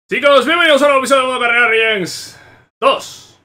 Chicos, bienvenidos a un nuevo episodio de Modo Carrera Riens 2.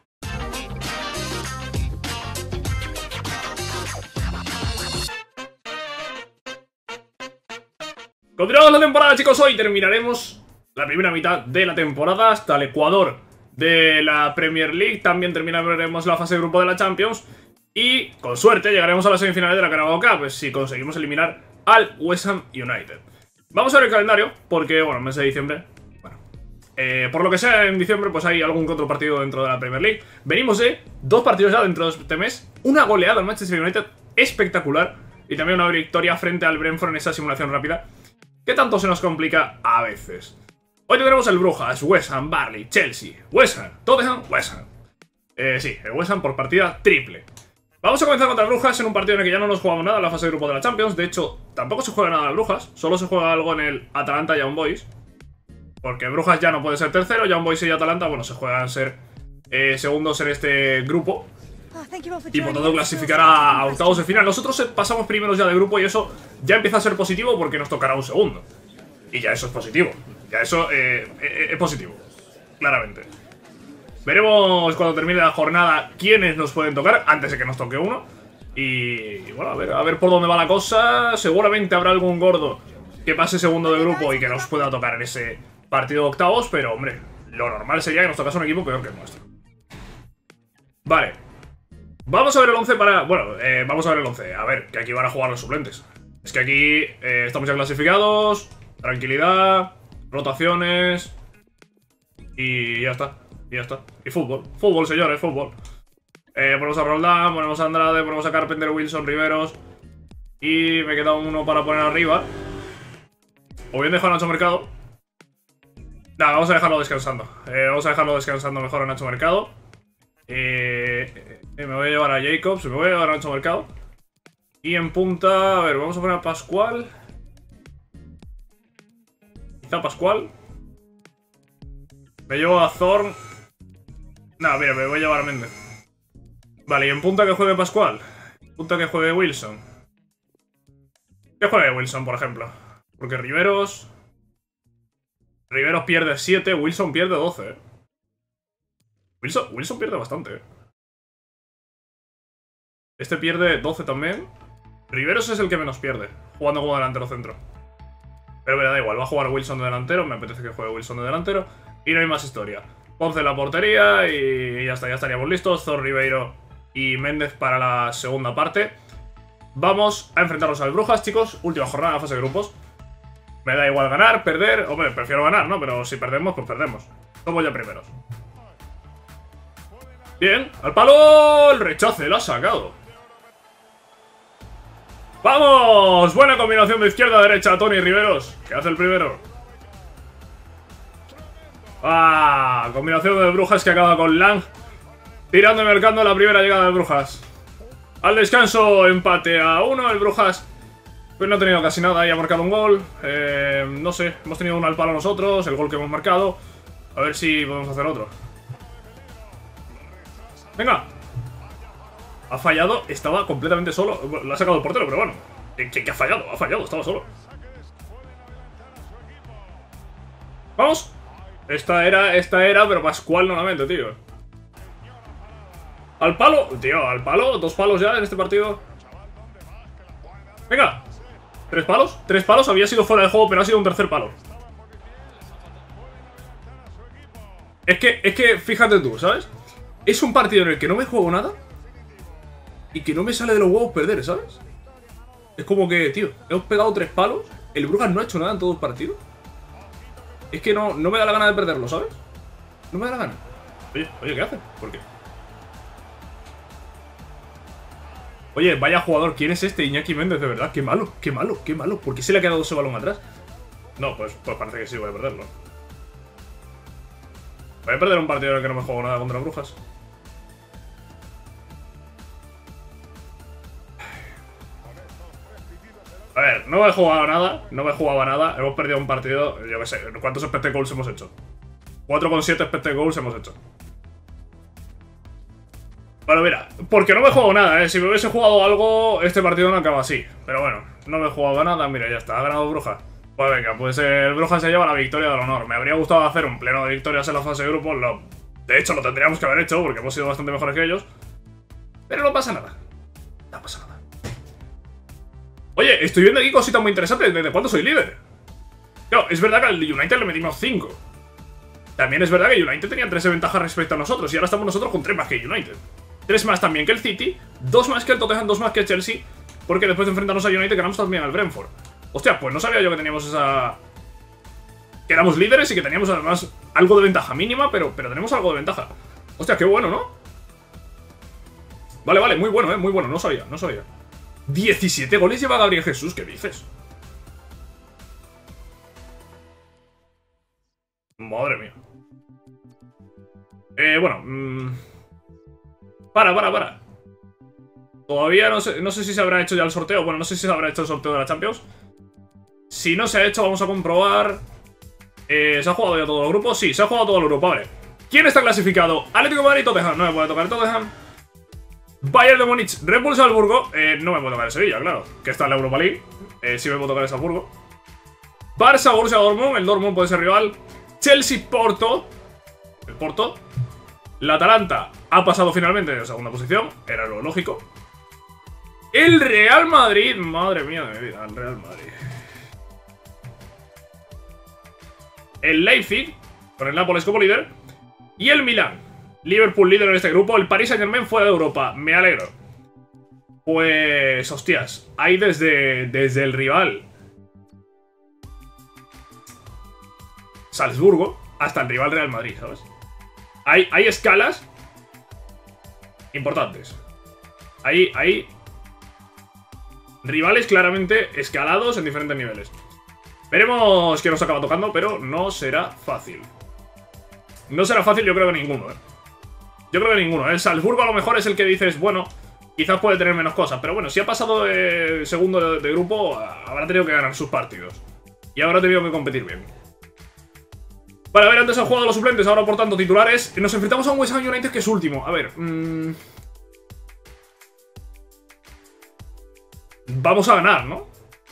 Continuamos la temporada, chicos. Hoy terminaremos la primera mitad de la temporada hasta el Ecuador de la Premier League. También terminaremos la fase de grupo de la Champions. Y, con suerte, llegaremos a las semifinales de la Carabao Cup si conseguimos eliminar al West Ham United. Vamos a ver el calendario, porque, bueno, mes de diciembre... por lo que sea, en diciembre pues hay algún que otro partido dentro de la Premier League. Venimos de dos partidos ya dentro de este mes. Una goleada al Manchester United espectacular. Y también una victoria frente al Brentford en esa simulación rápida, que tanto se nos complica a veces. Hoy tendremos el Brujas, West Ham, Burnley, Chelsea, West Ham, Tottenham, West Ham. Sí, el West Ham por partida triple. Vamos a comenzar contra el Brujas en un partido en el que ya no nos jugamos nada en la fase de grupo de la Champions. De hecho, tampoco se juega nada al Brujas. Solo se juega algo en el Atalanta Young Boys. Porque Brujas ya no puede ser tercero, Young Boys y Atalanta, bueno, se juegan ser segundos en este grupo. Y por tanto clasificará a octavos de final. Nosotros pasamos primeros ya de grupo y eso ya empieza a ser positivo porque nos tocará un segundo. Y ya eso es positivo. Ya eso es positivo, claramente. Veremos cuando termine la jornada quiénes nos pueden tocar antes de que nos toque uno. Y bueno, a ver por dónde va la cosa. Seguramente habrá algún gordo que pase segundo de grupo y que nos pueda tocar en ese partido de octavos, pero hombre, lo normal sería que nos tocase un equipo peor que el nuestro. Vale. Vamos a ver el 11 para... Bueno, vamos a ver el 11. A ver, que aquí van a jugar los suplentes. Es que aquí estamos ya clasificados. Tranquilidad. Rotaciones. Y ya está. Y ya está. Y fútbol. Fútbol, señores, fútbol. Ponemos a Roldán, ponemos a Andrade, ponemos a Carpenter, Wilson, Riveros. Y me queda uno para poner arriba. O bien dejo a Nacho Mercado. Nada, vamos a dejarlo descansando. Vamos a dejarlo descansando mejor a Nacho Mercado. Me voy a llevar a Jacobs, me voy a llevar a Nacho Mercado. Y en punta, a ver, vamos a poner a Pascual. Quizá Pascual. Me llevo a Zorn. Nada, mira, me voy a llevar a Méndez. Vale, y en punta que juegue Pascual. En punta que juegue Wilson. Que juegue Wilson, por ejemplo. Porque Riveros pierde 7, Wilson pierde 12. Wilson pierde bastante. Este pierde 12 también. Riveros es el que menos pierde, jugando como delantero centro. Pero me da igual, va a jugar Wilson de delantero. Me apetece que juegue Wilson de delantero. Y no hay más historia. Ponce en la portería y ya está, ya estaríamos listos. Zor, Ribeiro y Méndez para la segunda parte. Vamos a enfrentarnos al Brujas, chicos. Última jornada de la fase de grupos. Me da igual ganar, perder. Hombre, prefiero ganar, ¿no? Pero si perdemos, pues perdemos. Somos ya primeros. Bien, al palo. El rechace, lo ha sacado. ¡Vamos! Buena combinación de izquierda a derecha, Tony Riveros. ¿Qué hace el primero? ¡Ah! Combinación de Brujas que acaba con Lang tirando y marcando la primera llegada de Brujas. Al descanso, empate a 1. El Brujas pues no ha tenido casi nada y ha marcado un gol. No sé, hemos tenido uno al palo nosotros, el gol que hemos marcado. A ver si podemos hacer otro. Venga. Ha fallado, estaba completamente solo. Lo ha sacado el portero, pero bueno. ¿Qué ha fallado? Ha fallado, estaba solo. Vamos. Esta era, pero Pascual no la mete, tío. Al palo, tío, al palo. 2 palos ya en este partido. Venga. 3 palos. 3 palos, había sido fuera de juego, pero ha sido un tercer palo. Es que, fíjate tú, ¿sabes? Es un partido en el que no me juego nada y que no me sale de los huevos perder, ¿sabes? Es como que, tío, hemos pegado 3 palos. El Brujas no ha hecho nada en todo el partido. Es que no me da la gana de perderlo, ¿sabes? No me da la gana. Oye, ¿qué hace? ¿Por qué? Oye, vaya jugador, ¿quién es este? Iñaki Méndez, de verdad, qué malo, qué malo, qué malo. ¿Por qué se le ha quedado ese balón atrás? No, pues parece que sí, voy a perderlo. Voy a perder un partido en el que no me juego nada contra Brujas. A ver, no me he jugado nada, hemos perdido un partido, yo qué sé, ¿cuántos expected goals hemos hecho? 4,7 expected goals hemos hecho. Bueno, mira, porque no me he jugado nada, si me hubiese jugado algo, este partido no acaba así. Pero bueno, no me he jugado nada, mira, ya está, ha ganado Brujas. Pues venga, pues el Brujas se lleva la victoria del honor. Me habría gustado hacer un pleno de victorias en la fase de grupos. De hecho, lo tendríamos que haber hecho porque hemos sido bastante mejores que ellos. Pero no pasa nada. No pasa nada. Oye, estoy viendo aquí cositas muy interesantes. ¿Desde cuándo soy líder? Claro, es verdad que al United le metimos 5. También es verdad que United tenía 3 de ventaja respecto a nosotros. Y ahora estamos nosotros con 3 más que United. 3 más también que el City. 2 más que el Tottenham, 2 más que el Chelsea. Porque después de enfrentarnos a United ganamos también al Brentford. Hostia, pues no sabía yo que teníamos esa... Que éramos líderes y que teníamos además algo de ventaja mínima, pero tenemos algo de ventaja. Hostia, qué bueno, ¿no? Vale, muy bueno, muy bueno, no sabía. 17 goles lleva Gabriel Jesús, ¿qué dices? Madre mía. Bueno, Para. Todavía no sé si se habrá hecho ya el sorteo. Bueno, no sé si se habrá hecho el sorteo de la Champions. Si no se ha hecho, vamos a comprobar. ¿Se ha jugado ya todo el grupo? Sí, se ha jugado todo el grupo, vale. ¿Quién está clasificado? Atlético de Madrid y Tottenham. No me puede tocar el Tottenham. Bayern de Múnich, Red Bull Salzburgo. No me puede tocar el Sevilla, claro, que está en la Europa League. Sí me puede tocar el Salzburgo. Barça, Borussia Dortmund. El Dortmund puede ser rival. Chelsea, Porto. El Porto. La Atalanta ha pasado finalmente en segunda posición. Era lo lógico. El Real Madrid. Madre mía de mi vida, el Real Madrid. El Leipzig, con el Nápoles como líder. Y el Milán. Liverpool líder en este grupo. El Paris Saint-Germain fuera de Europa. Me alegro. Pues, hostias. Hay desde el rival Salzburgo hasta el rival Real Madrid, ¿sabes? Hay escalas importantes. Hay rivales claramente escalados en diferentes niveles. Veremos qué nos acaba tocando, pero no será fácil. No será fácil, yo creo que ninguno, Yo creo que ninguno. El Salzburgo a lo mejor es el que dices, bueno, quizás puede tener menos cosas. Pero bueno, si ha pasado de segundo de grupo, habrá tenido que ganar sus partidos. Y habrá tenido que competir bien. Vale, a ver, antes han jugado los suplentes, ahora por tanto titulares. Nos enfrentamos a un West Ham United que es último. A ver, vamos a ganar, ¿no?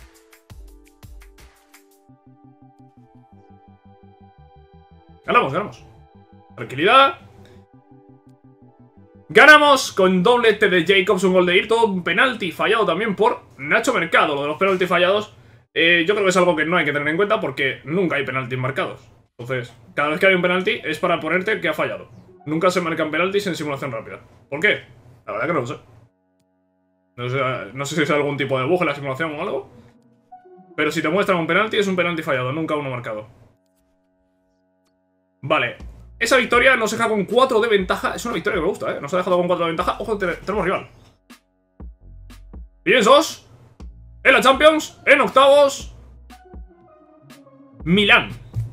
Ganamos. Tranquilidad. Ganamos con doblete de Jacobs, un gol de Irto, un penalti fallado también por Nacho Mercado. Lo de los penaltis fallados, yo creo que es algo que no hay que tener en cuenta porque nunca hay penaltis marcados. Entonces, cada vez que hay un penalti es para ponerte que ha fallado. Nunca se marcan penaltis en simulación rápida. ¿Por qué? La verdad que no lo sé. No sé si es algún tipo de bug en la simulación o algo. Pero si te muestran un penalti, es un penalti fallado, nunca uno marcado. Vale. Esa victoria nos deja con 4 de ventaja. Es una victoria que me gusta, Nos ha dejado con 4 de ventaja. Ojo, tenemos rival. Piensos. En la Champions. En octavos. Milán.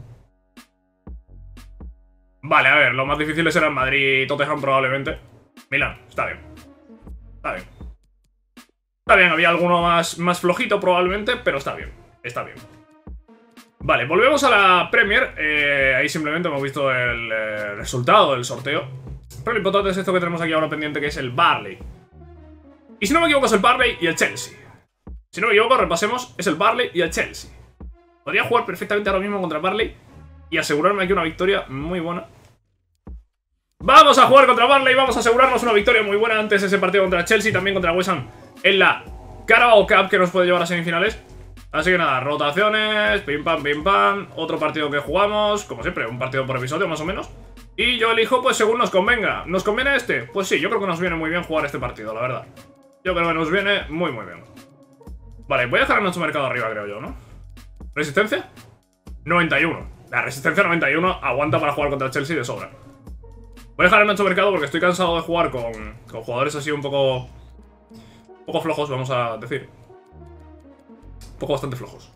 Vale, a ver, los más difíciles eran Madrid y Tottenham probablemente. Milán, está bien. Está bien, había alguno más flojito probablemente, pero está bien. Vale, volvemos a la Premier. Ahí simplemente hemos visto el resultado del sorteo. Pero lo importante es esto que tenemos aquí ahora pendiente, que es el Burnley. Y si no me equivoco es el Burnley y el Chelsea. Si no me equivoco, repasemos, es el Burnley y el Chelsea. Podría jugar perfectamente ahora mismo contra el Burnley y asegurarme aquí una victoria muy buena. Vamos a jugar contra Burnley, vamos a asegurarnos una victoria muy buena antes de ese partido contra el Chelsea, también contra el West Ham en la Carabao Cup que nos puede llevar a semifinales. Así que nada, rotaciones, pim pam, otro partido que jugamos, como siempre, un partido por episodio más o menos. Y yo elijo pues según nos convenga. ¿Nos conviene este? Pues sí, yo creo que nos viene muy bien jugar este partido, la verdad. Yo creo que nos viene muy bien. Vale, voy a dejar a nuestro mercado arriba, creo yo, ¿no? ¿Resistencia? 91. La resistencia 91 aguanta para jugar contra el Chelsea de sobra. Voy a dejar a Nacho Mercado porque estoy cansado de jugar con jugadores así un poco flojos, vamos a decir. Un poco bastante flojos.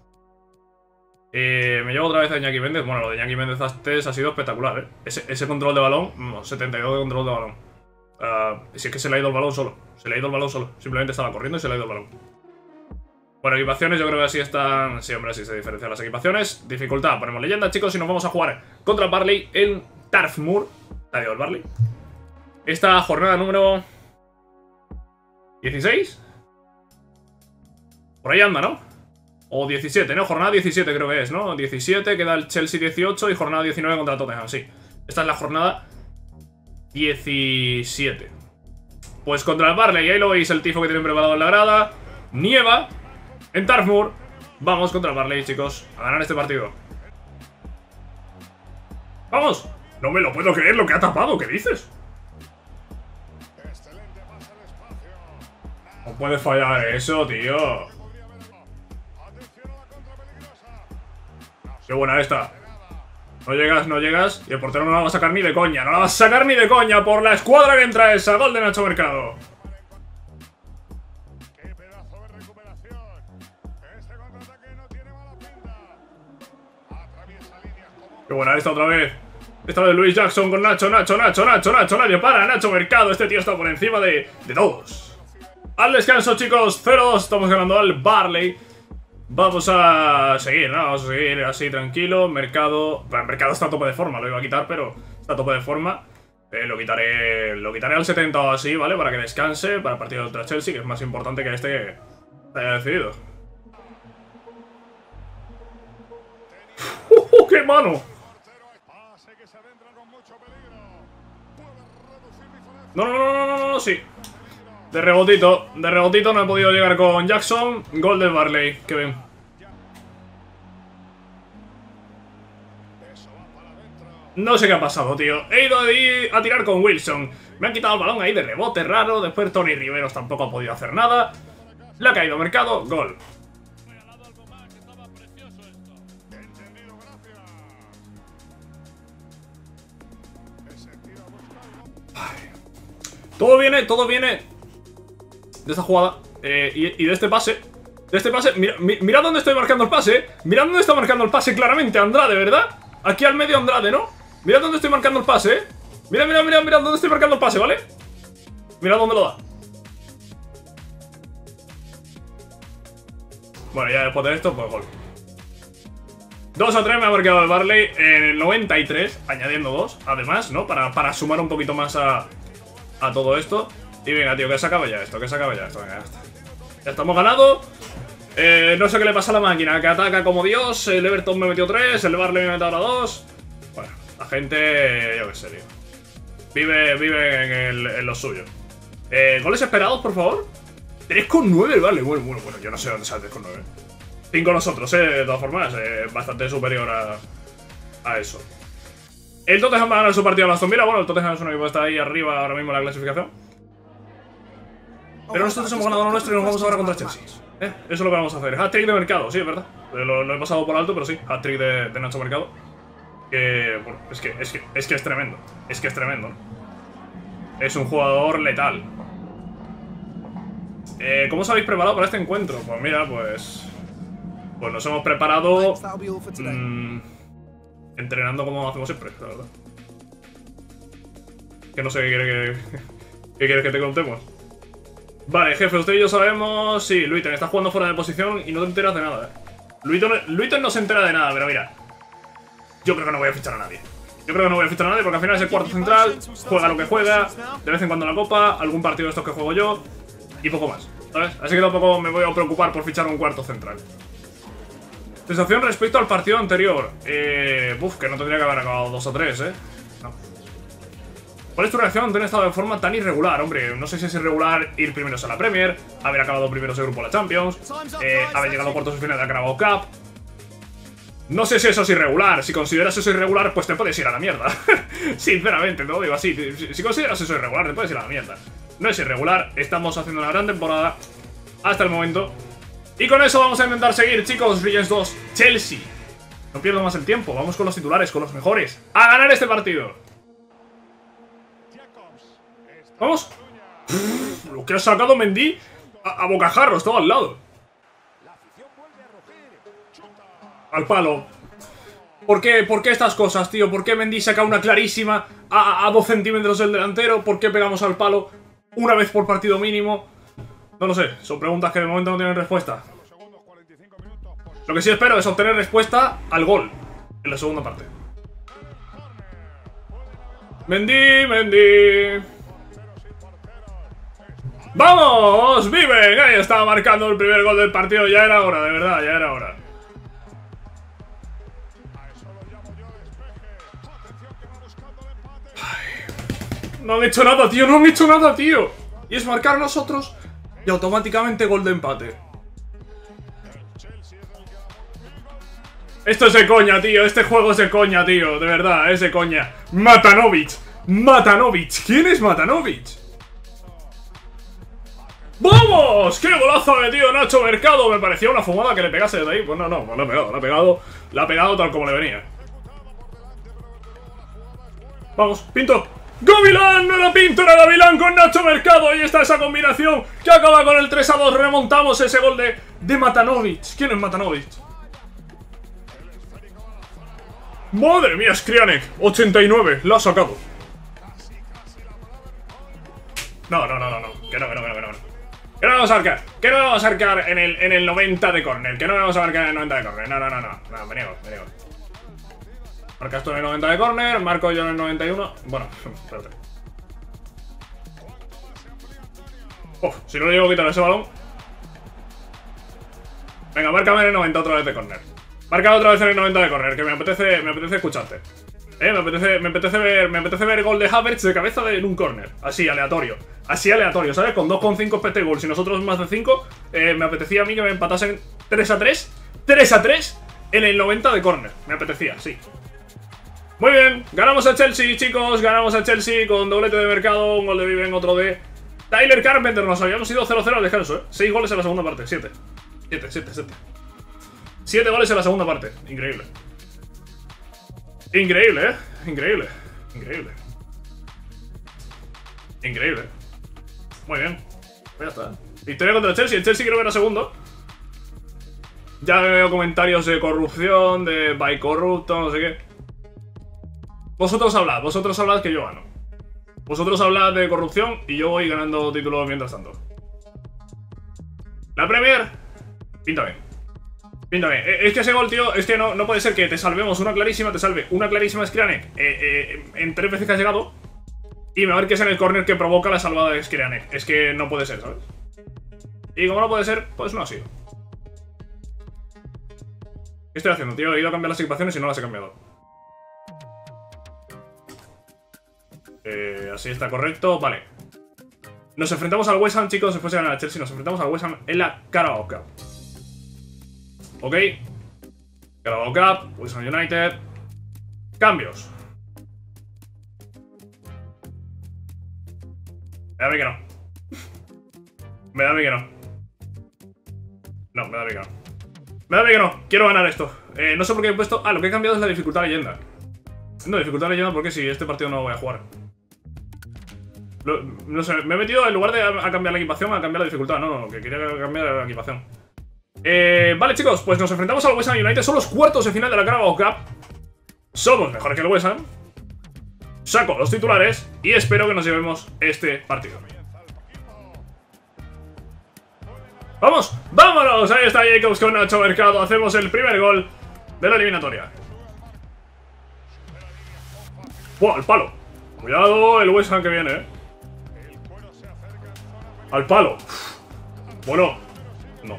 Me llevo otra vez a Iñaki Méndez. Bueno, lo de Iñaki Méndez antes ha sido espectacular, Ese control de balón, 72 de control de balón. Si es que se le ha ido el balón solo. Simplemente estaba corriendo y se le ha ido el balón. Bueno, equipaciones, yo creo que así están. Sí, hombre, así se diferencian las equipaciones. Dificultad, ponemos leyenda, chicos, y nos vamos a jugar contra Burnley en Turf Moor. Adiós, Burnley. Esta jornada número 16. Por ahí anda, ¿no? O 17, ¿no? Jornada 17 creo que es, ¿no? 17, queda el Chelsea 18 y jornada 19 contra Tottenham, sí. Esta es la jornada 17. Pues contra el Burnley, y ahí lo veis, el tifo que tienen preparado en la grada. Nieva en Turf Moor. Vamos contra el Burnley, chicos, a ganar este partido. ¡Vamos! No me lo puedo creer lo que ha tapado, ¿qué dices? No puede fallar eso, tío. Qué buena esta. No llegas, no llegas. Y el portero no la va a sacar ni de coña. No la va a sacar ni de coña por la escuadra que entra esa. Gol de Nacho Mercado. Qué buena esta otra vez. Esta vez Luis Jackson con Nacho. Nadie para. Nacho Mercado. Este tío está por encima de todos. Al descanso, chicos. 0-2. Estamos ganando al Burnley. Vamos a seguir, ¿no? Vamos a seguir así tranquilo. Mercado... Bueno, Mercado está a tope de forma. Lo iba a quitar, pero está a tope de forma. Lo quitaré al 70 o así, ¿vale? Para que descanse para el partido contra Chelsea, que es más importante que este que haya decidido. ¡Qué mano! No, sí. De rebotito no he podido llegar con Jackson. Gol del Burnley, qué bien. No sé qué ha pasado, tío. He ido a tirar con Wilson. Me han quitado el balón ahí de rebote raro. Después Tony Riveros tampoco ha podido hacer nada. Le ha caído Mercado, gol. Todo viene de esta jugada y de este pase. Mirad dónde estoy marcando el pase. Mirad dónde está marcando el pase claramente Andrade, ¿verdad? Aquí al medio Andrade, ¿no? Mirad dónde estoy marcando el pase, Mirad dónde estoy marcando el pase, ¿vale? Mirad dónde lo da. Bueno, ya después de esto, pues gol. 2-3 me ha marcado el Burnley en el 93, añadiendo 2, además, ¿no? Para sumar un poquito más a todo esto. Y venga, tío, que se acabe ya esto, venga, ya está. Ya estamos ganado. No sé qué le pasa a la máquina, que ataca como Dios. El Everton me metió 3, el Burnley me metió ahora 2. Bueno, la gente, yo qué sé, tío. Vive en lo suyo. ¿Goles esperados, por favor? 3,9, vale, bueno, yo no sé dónde sale 3,9. 5 nosotros, de todas formas, bastante superior a eso. El Tottenham va a ganar su partido a Aston Villa. Bueno, el Tottenham es un equipo que está ahí arriba ahora mismo en la clasificación. Pero nosotros hemos ganado lo nuestro y nos vamos ahora contra Chelsea. Eso es lo que vamos a hacer. Hat-trick de Mercado, sí, es verdad. Lo he pasado por alto, pero sí. Hat-trick de Nacho Mercado. Que, bueno, es que es tremendo. Es que es tremendo, ¿no? Es un jugador letal. ¿Cómo os habéis preparado para este encuentro? Pues mira, pues nos hemos preparado entrenando como hacemos siempre, la verdad. Que no sé qué quieres que te contemos. Vale, jefe, usted y yo sabemos... Sí, Luiten, está jugando fuera de posición y no te enteras de nada, Luiten no se entera de nada, pero mira, yo creo que no voy a fichar a nadie. Porque al final es el cuarto central, juega lo que juega, de vez en cuando la copa, algún partido de estos que juego yo y poco más, ¿sabes? Así que tampoco me voy a preocupar por fichar un cuarto central. Sensación respecto al partido anterior. Que no tendría que haber acabado 2-3, No. ¿Cuál es tu reacción ante un estado de forma tan irregular? Hombre, no sé si es irregular ir primeros a la Premier, haber acabado primeros de grupo de la Champions, haber llegado a cuartos de final de la Carabao Cup. No sé si eso es irregular. Si consideras eso irregular, pues te puedes ir a la mierda. Sinceramente, te lo digo así. Si consideras eso irregular, te puedes ir a la mierda. No es irregular, estamos haciendo una gran temporada hasta el momento. Y con eso vamos a intentar seguir, chicos. Legends 2, Chelsea. No pierdo más el tiempo, vamos con los titulares, con los mejores, a ganar este partido. Vamos. Lo que ha sacado Mendy a bocajarros, todo al lado. Al palo. ¿Por qué estas cosas, tío? ¿Por qué Mendy saca una clarísima a 2 centímetros del delantero? ¿Por qué pegamos al palo una vez por partido mínimo? No lo sé, son preguntas que de momento no tienen respuesta. Lo que sí espero es obtener respuesta al gol en la segunda parte. Mendy. ¡Vamos! ¡Viven! Ahí estaba marcando el primer gol del partido. Ya era hora, de verdad, ya era hora. No han hecho nada, tío, no han hecho nada, tío. Y es marcar nosotros y automáticamente gol de empate. Esto es de coña, tío. Este juego es de coña, tío. De verdad, es de coña. Matanovic. Matanovic. ¿Quién es Matanovic? ¡Vamos! ¡Qué golazo ha metido Nacho Mercado! Me parecía una fumada que le pegase de ahí. Pues no, no, pues la ha pegado tal como le venía. Vamos, Pinto. ¡Gavilán! No era Pinto, era Gavilán con Nacho Mercado. Ahí está esa combinación que acaba con el 3-2. Remontamos ese gol de Matanovic. ¿Quién es Matanovic? ¡Madre mía, Skrianek! 89, lo ha sacado. No. Que no. Que no vamos a marcar. Que no vamos a marcar en el 90 de córner. Que no vamos a marcar en el 90 de córner. No, me niego. Marcas tú en el 90 de córner, marco yo en el 91. Bueno, espérate. Si no le llego a quitar ese balón. Venga, márcame en el 90 otra vez de córner. Marca otra vez en el 90 de córner, que me apetece escucharte. Me apetece ver gol de Havertz de cabeza en un córner. Así, aleatorio. ¿Sabes? Con 2,5 expected goals y nosotros más de 5. Me apetecía a mí que me empatasen 3-3. 3-3 en el 90 de córner. Me apetecía, sí. Muy bien, ganamos a Chelsea, chicos. Ganamos a Chelsea con doblete de Mercado. Un gol de Viven, otro de Tyler Carpenter. Nos habíamos ido 0-0 al descanso, 6 goles en la segunda parte, 7 goles en la segunda parte, increíble. Increíble, Increíble. Muy bien, pues ya está. Victoria contra el Chelsea, el Chelsea creo que era segundo. Ya veo comentarios de corrupción, de by corrupto, no sé qué. Vosotros hablad que yo gano. Vosotros hablad de corrupción y yo voy ganando títulos mientras tanto. La Premier pinta bien. Es que ese gol, tío, es que no puede ser que te salvemos una clarísima, Skrianek en 3 veces que has llegado y me marques en el córner que provoca la salvada de Skrianek. Es que no puede ser, ¿sabes? Y como no puede ser, pues no ha sido. ¿Qué estoy haciendo, tío? He ido a cambiar las equipaciones y no las he cambiado. Así está correcto, vale. Nos enfrentamos al West Ham, chicos, después de ganar a Chelsea. Nos enfrentamos al West Ham en la Carabao Cup. Ok. Carabao Cup, West Ham United. Cambios. Me da a mí que no. Me da a mí que no. No, me da a mí que no. Me da a mí que no. Quiero ganar esto. No sé por qué he puesto... Ah, lo que he cambiado es la dificultad leyenda. No, dificultad leyenda porque si este partido no lo voy a jugar. No sé, me he metido en lugar de a cambiar la equipación, a cambiar la dificultad. No, que quería cambiar la equipación. Vale, chicos, pues nos enfrentamos al West Ham United. Son los cuartos de final de la Carabao Cup. Somos mejores que el West Ham. Saco los titulares y espero que nos llevemos este partido. ¡Vamos! ¡Vámonos! Ahí está Jacobs con Nacho Mercado. Hacemos el primer gol de la eliminatoria. ¡Buah, al palo! Cuidado el West Ham que viene, ¡al palo! Bueno. No.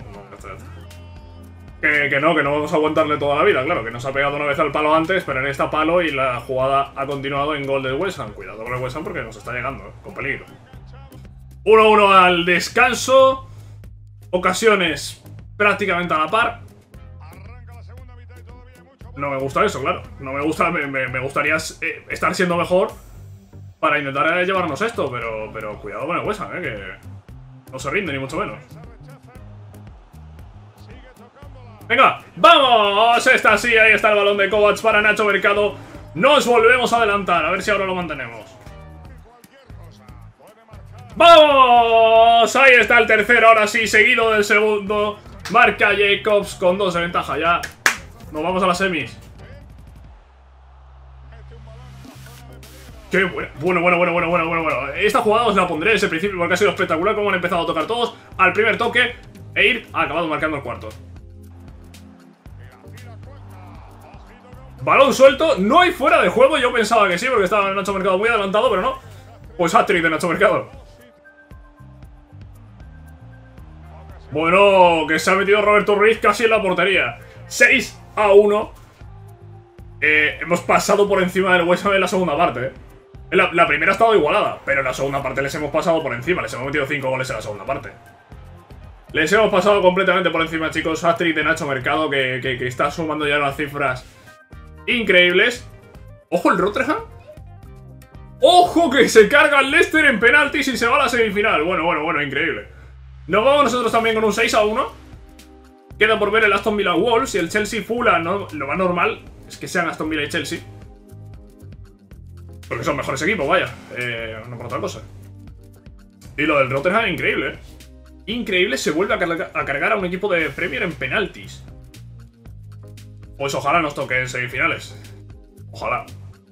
Que no vamos a aguantarle toda la vida, claro. Que nos ha pegado una vez al palo antes, pero en esta palo y la jugada ha continuado en gol del West Ham. Cuidado con el West Ham porque nos está llegando, con peligro. 1-1 al descanso. Ocasiones prácticamente a la par. No me gusta eso, claro. No me gusta, me gustaría estar siendo mejor para intentar llevarnos esto, pero cuidado con el West Ham, que no se rinde ni mucho menos. Venga, ¡vamos! Esta sí, ahí está el balón de Kovacs para Nacho Mercado. Nos volvemos a adelantar, a ver si ahora lo mantenemos. ¡Vamos! Ahí está el tercero, ahora sí, seguido del segundo. Marca Jacobs con 2 de ventaja ya. Nos vamos a las semis. ¡Qué bueno! Esta jugada os la pondré desde el principio porque ha sido espectacular cómo han empezado a tocar todos al primer toque e ir ha acabado marcando el cuarto. Balón suelto, no hay fuera de juego. Yo pensaba que sí porque estaba Nacho Mercado muy adelantado, pero no. Pues hat-trick de Nacho Mercado. Bueno, que se ha metido Roberto Ruiz casi en la portería. 6-1. Hemos pasado por encima del West Ham en la segunda parte, La primera ha estado igualada, pero en la segunda parte les hemos pasado por encima. Les hemos metido 5 goles en la segunda parte. Les hemos pasado completamente por encima, chicos. Hat-trick de Nacho Mercado, que está sumando ya unas cifras increíbles. ¡Ojo el Rotterdam! ¡Ojo que se carga el Leicester en penaltis y se va a la semifinal! Bueno, increíble. Nos vamos nosotros también con un 6-1. Queda por ver el Aston Villa Wolves y el Chelsea Fulham. ¿No? Lo más normal es que sean Aston Villa y Chelsea, porque son mejores equipos, vaya. No por otra cosa. Y lo del Rotterdam, increíble, Increíble, se vuelve a cargar a un equipo de Premier en penaltis. Pues ojalá nos toque en semifinales. Ojalá.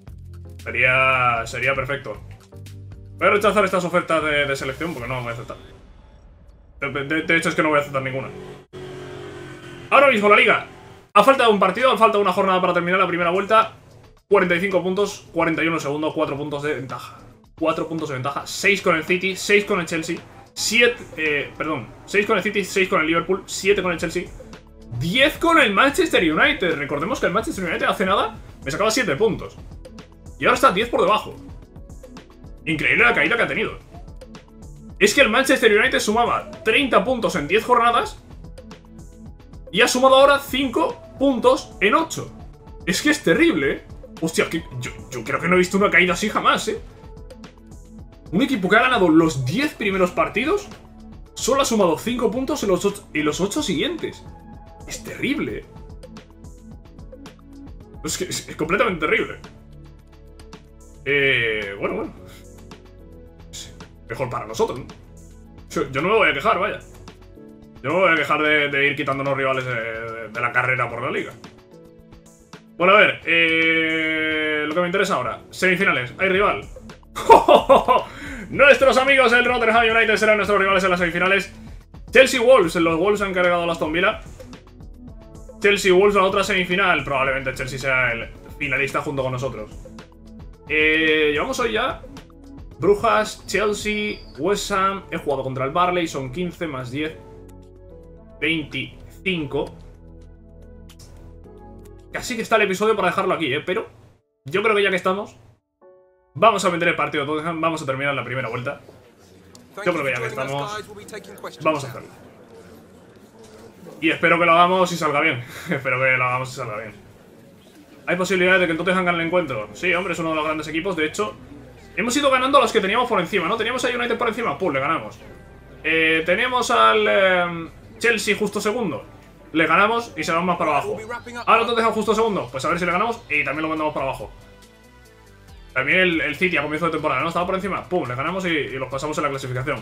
Sería perfecto. Voy a rechazar estas ofertas de selección porque no las voy a aceptar. De hecho es que no voy a aceptar ninguna. Ahora mismo la liga. A falta de un partido, a falta de una jornada para terminar la primera vuelta. 45 puntos, 41 segundos, 4 puntos de ventaja. 4 puntos de ventaja, 6 con el City, 6 con el Chelsea, 6 con el City, 6 con el Liverpool, 7 con el Chelsea, 10 con el Manchester United. Recordemos que el Manchester United hace nada me sacaba 7 puntos. Y ahora está 10 por debajo. Increíble la caída que ha tenido. Es que el Manchester United sumaba 30 puntos en 10 jornadas y ha sumado ahora 5 puntos en 8. Es que es terrible, Hostia, que yo creo que no he visto una caída así jamás, Un equipo que ha ganado los 10 primeros partidos solo ha sumado 5 puntos en los 8 siguientes. Es terrible, Es que es completamente terrible. Bueno. Mejor para nosotros, ¿no? Yo no me voy a quejar, vaya. Yo no me voy a quejar de ir quitándonos rivales de la carrera por la liga. Bueno, a ver, lo que me interesa ahora. Semifinales, hay rival. Nuestros amigos del Rotterdam United serán nuestros rivales en las semifinales. Chelsea Wolves, los Wolves han cargado a la Aston Villa. Chelsea Wolves a la otra semifinal. Probablemente Chelsea sea el finalista junto con nosotros. Llevamos hoy ya Brujas, Chelsea, West Ham. He jugado contra el Barley, son 15 más 10 25. Casi que está el episodio para dejarlo aquí, pero yo creo que ya que estamos, vamos a meter el partido de Tottenham. Vamos a terminar la primera vuelta. Yo creo que ya que estamos, vamos a hacerlo. Y espero que lo hagamos y salga bien. Espero que lo hagamos y salga bien. ¿Hay posibilidades de que el Tottenham gane el encuentro? Sí, hombre, es uno de los grandes equipos. De hecho, hemos ido ganando a los que teníamos por encima, ¿no? Teníamos a United por encima, ¡pum! Le ganamos. Tenemos al Chelsea justo segundo. Le ganamos y se vamos más para abajo. Ahora Tottenham justo segundo. Pues a ver si le ganamos y también lo mandamos para abajo. También el City a comienzo de temporada, ¿no? Estaba por encima, ¡pum! Le ganamos y los pasamos en la clasificación.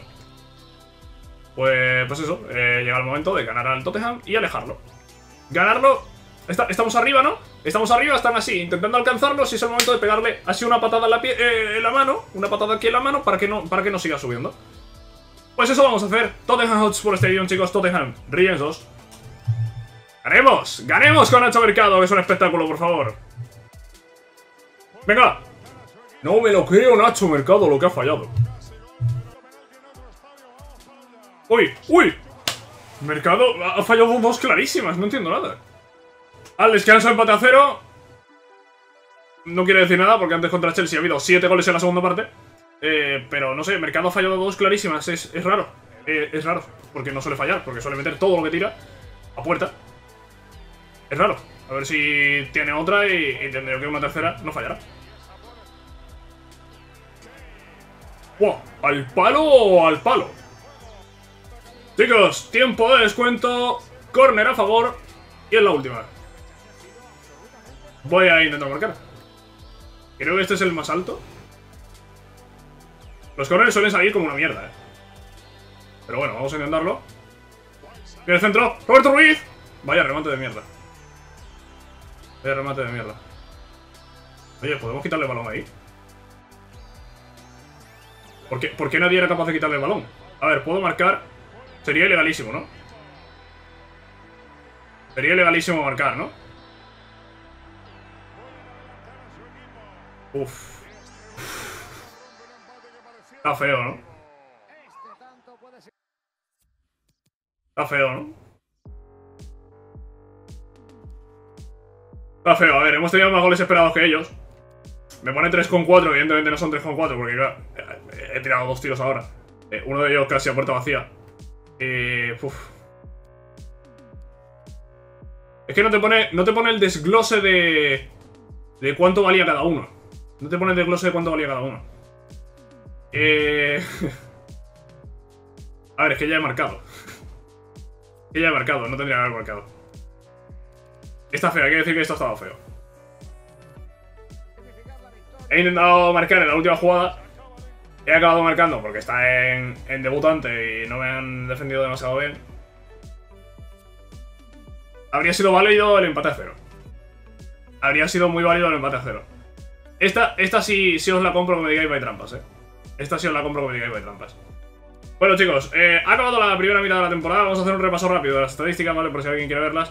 Pues eso, llega el momento de ganar al Tottenham y alejarlo. Ganarlo. Estamos arriba, ¿no? Estamos arriba, están así, intentando alcanzarlos y es el momento de pegarle así una patada en la mano. Una patada aquí en la mano para que no siga subiendo. Pues eso vamos a hacer. Tottenham Hotspur Stadium, chicos. Tottenham, Rillians 2. ¡Ganemos! ¡Ganemos con Nacho Mercado! Que es un espectáculo, por favor. ¡Venga! No me lo creo, Nacho Mercado, lo que ha fallado. ¡Uy! ¡Uy! Mercado ha fallado dos clarísimas, no entiendo nada. Al descanso, empate a 0. No quiere decir nada porque antes contra Chelsea ha habido 7 goles en la segunda parte. Pero no sé, Mercado ha fallado dos clarísimas. Es raro. Es raro, porque no suele fallar, porque suele meter todo lo que tira a puerta. Es raro. A ver si tiene otra y tendré que una tercera no fallará. ¡Wow! ¿Al palo o al palo? Chicos, tiempo de descuento. Córner a favor. Y es la última. Voy a intentar marcar. Creo que este es el más alto. Los corners suelen salir como una mierda, Pero bueno, vamos a intentarlo. En el centro, Roberto Ruiz. Vaya remate de mierda. Vaya remate de mierda. Oye, ¿podemos quitarle el balón ahí? ¿Por qué nadie era capaz de quitarle el balón? A ver, puedo marcar. Sería ilegalísimo, ¿no? Sería ilegalísimo marcar, ¿no? Uf. Está feo, ¿no? Está feo, ¿no? Está feo. A ver, hemos tenido más goles esperados que ellos. Me pone 3,4. Evidentemente no son 3,4 porque yo he tirado 2 tiros ahora. Uno de ellos casi a puerta vacía. Es que no te pone el desglose de cuánto valía cada uno. No te pone el desglose de cuánto valía cada uno. A ver, es que ya he marcado. No tendría que haber marcado. Está feo, hay que decir que esto ha estado feo. He intentado marcar en la última jugada. He acabado marcando porque está en debutante y no me han defendido demasiado bien. Habría sido válido el empate a 0. Habría sido muy válido el empate a 0. Esta sí os la compro que me digáis by trampas, Esta sí os la compro que me digáis by trampas. Bueno, chicos, ha acabado la primera mitad de la temporada. Vamos a hacer un repaso rápido de las estadísticas, ¿vale? Por si alguien quiere verlas.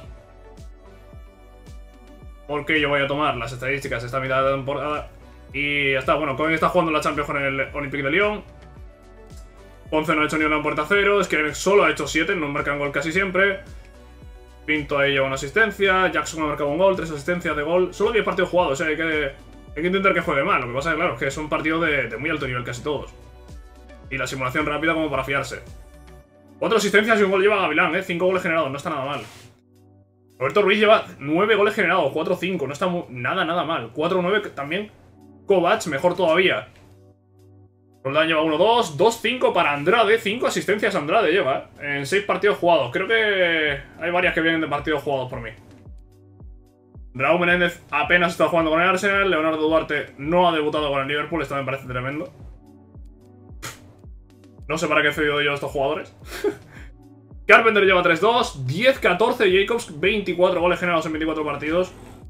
Porque yo voy a tomar las estadísticas de esta mitad de la temporada. Y ya está. Bueno, Cohen está jugando la Champions con el Olympique de Lyon. Ponce no ha hecho ni una puerta a 0. Skriniar solo ha hecho 7, no marcan gol casi siempre. Pinto ahí lleva una asistencia. Jackson ha marcado un gol, 3 asistencias de gol. Solo 10 partidos jugados, o sea, hay que intentar que juegue mal. Lo que pasa es que, claro, es que son partidos de muy alto nivel casi todos. Y la simulación rápida como para fiarse. 4 asistencias y un gol lleva Gavilán, 5 goles generados, no está nada mal. Roberto Ruiz lleva 9 goles generados, 4-5, no está nada mal. 4-9 también. Kovac, mejor todavía. Roldán lleva 1-2, 2-5 para Andrade, 5 asistencias Andrade lleva, en 6 partidos jugados. Creo que hay varias que vienen de partidos jugados por mí. Raúl Menéndez apenas está jugando con el Arsenal. Leonardo Duarte no ha debutado con el Liverpool, esto me parece tremendo. No sé para qué he cedido yo a estos jugadores. Carpenter lleva 3-2, 10-14, Jacobs 24 goles generados en 24 partidos.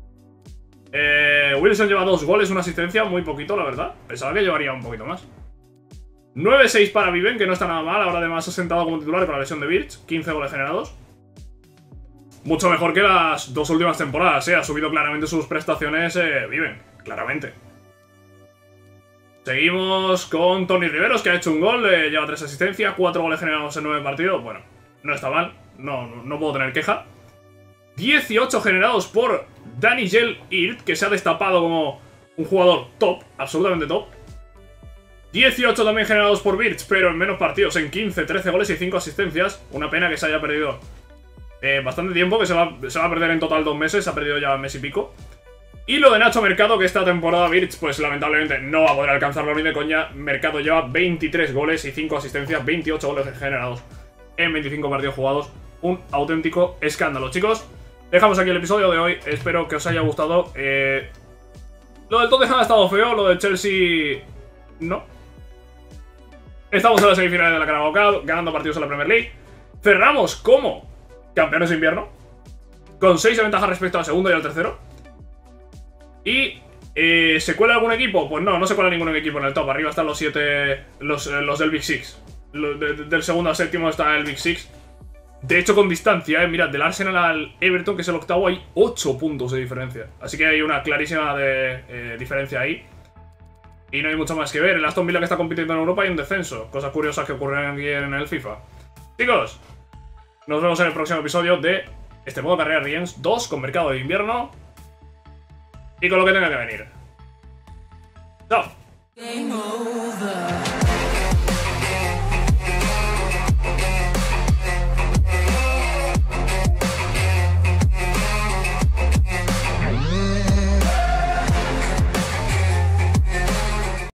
Wilson lleva 2 goles, una asistencia, muy poquito la verdad. Pensaba que llevaría un poquito más. 9-6 para Viven, que no está nada mal. Ahora además ha sentado como titular para la lesión de Birch, 15 goles generados. Mucho mejor que las 2 últimas temporadas, ha subido claramente sus prestaciones Viven, claramente. Seguimos con Tony Riveros, que ha hecho un gol, lleva 3 asistencias, 4 goles generados en 9 partidos. Bueno, no está mal, no puedo tener queja. 18 generados por Danijel Irt, que se ha destapado como un jugador top, absolutamente top. 18 también generados por Birch, pero en menos partidos, en 15, 13 goles y 5 asistencias. Una pena que se haya perdido bastante tiempo, que se va a perder en total 2 meses, se ha perdido ya mes y pico. Y lo de Nacho Mercado, que esta temporada Birch, pues lamentablemente no va a poder alcanzarlo ni de coña. Mercado lleva 23 goles y 5 asistencias, 28 goles generados en 25 partidos jugados. Un auténtico escándalo, chicos. Dejamos aquí el episodio de hoy, espero que os haya gustado. Lo del Tottenham ha estado feo, lo del Chelsea no. Estamos en las semifinales de la Carabao Cup, ganando partidos en la Premier League. Cerramos como campeones de invierno, con 6 de ventaja respecto al segundo y al tercero. Y ¿se cuela algún equipo? Pues no se cuela ningún equipo en el top. Arriba están los 7, los del Big Six. Del segundo al séptimo está el Big Six. De hecho, con distancia, mirad, del Arsenal al Everton, que es el octavo, hay 8 puntos de diferencia. Así que hay una clarísima diferencia ahí. Y no hay mucho más que ver. El Aston Villa, que está compitiendo en Europa, hay un descenso. Cosas curiosas que ocurren aquí en el FIFA. Chicos, nos vemos en el próximo episodio de este modo carrera Riens 2 con mercado de invierno. Y con lo que tenga que venir. ¡Chao!